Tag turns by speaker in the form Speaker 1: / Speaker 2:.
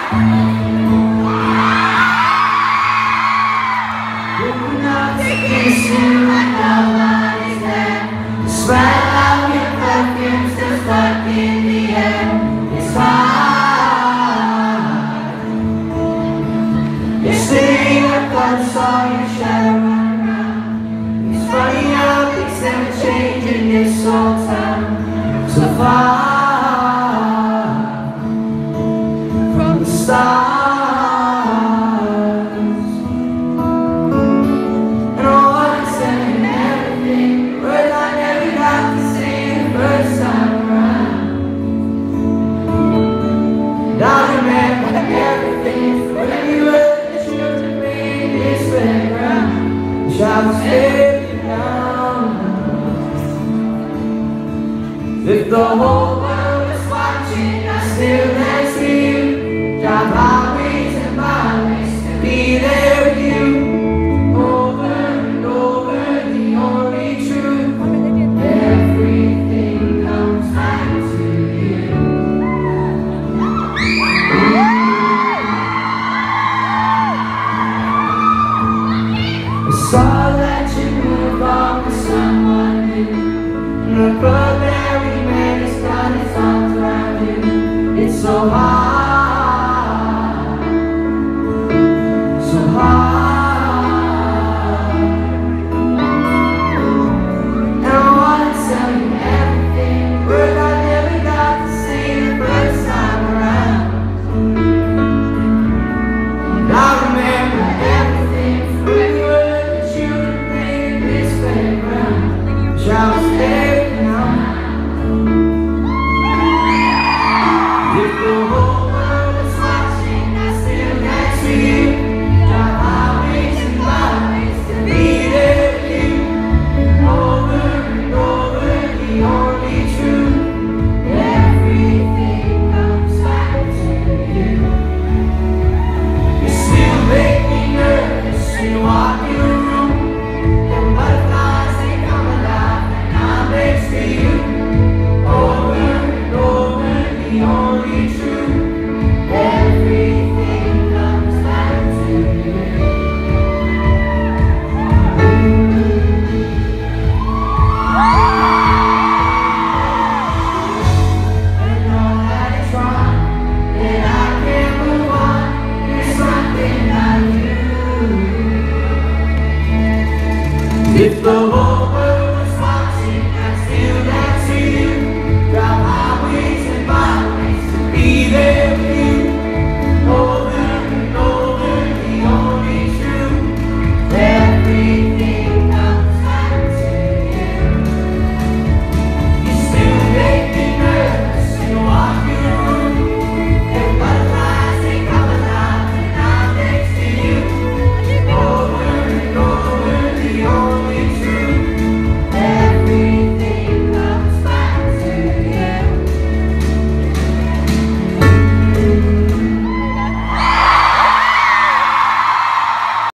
Speaker 1: So far from the stars, and all I said and everything, words I never got to say the first time around. And I remember everything when you were the truth to me in this playground, which I was living down. If the whole world was watching, I still dance for you. Drive highways and byways to be there with you. Over and over, the only truth. Everything comes back to you. I saw that you move on with someone new. And the club every man has got his arms around you. It's so hard.